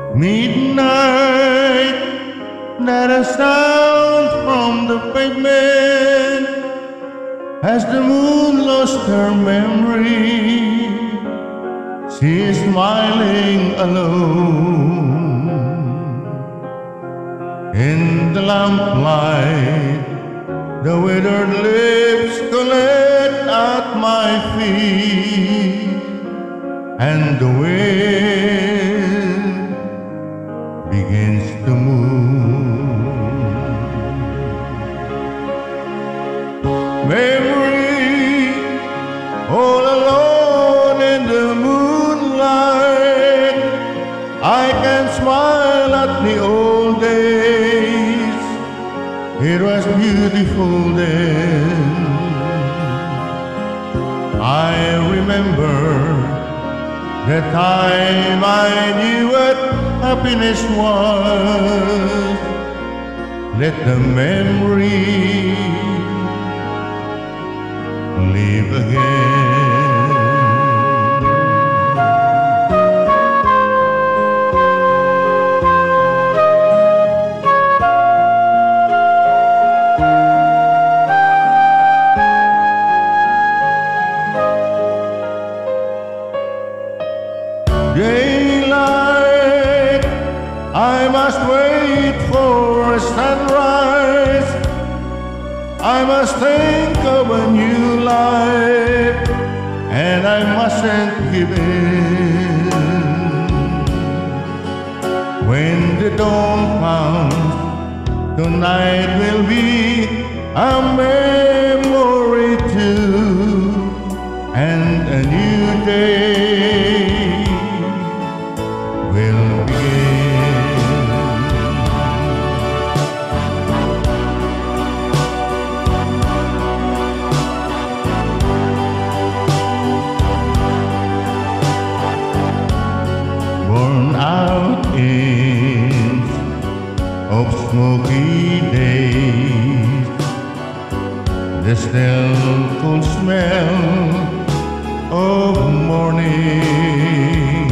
Midnight, not a sound from the pavement as the moon lost her memory. She is smiling alone in the lamplight. The withered lips collect at my feet, and the wind begins to move. Memory, all alone in the moonlight, I can smile at the old days. It was beautiful then. I remember the time I knew what happiness was. Let the memory live again. Daylight, I must wait for a sunrise. I must think of a new life, and I mustn't give in. When the dawn comes, tonight will be a memory too, and a new day will begin. Worn out ends of smoky days, the still cool smell of morning.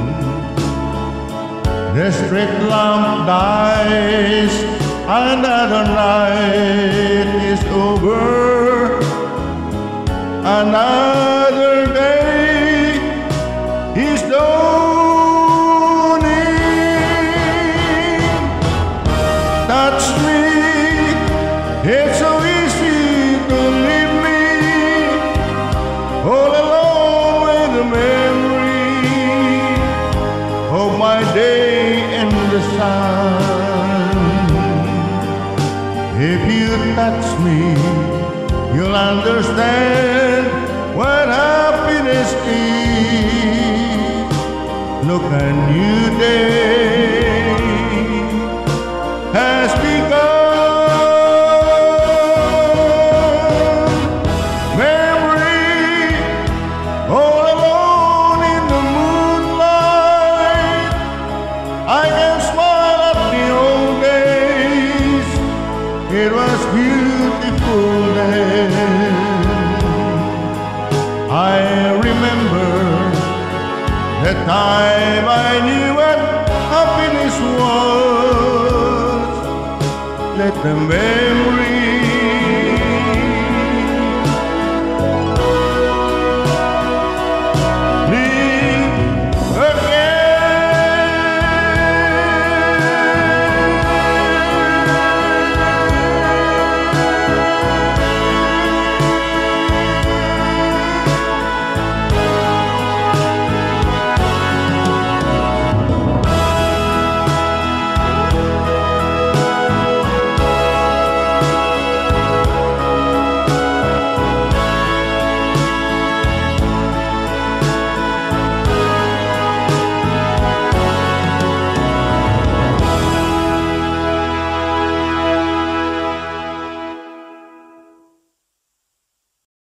The street lamp dies, another night is over, another day is dawning. Touch me, it's so easy to leave me all alone with the memory of my day in the sun. If you touch me, you'll understand what happiness is. Look, a new day has begun. Memory, all alone in the moonlight, I can smile at the old days. It was beautiful then. I remember the time I knew what happiness was. Let the memory